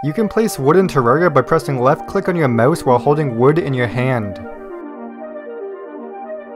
You can place wood in Terraria by pressing left click on your mouse while holding wood in your hand.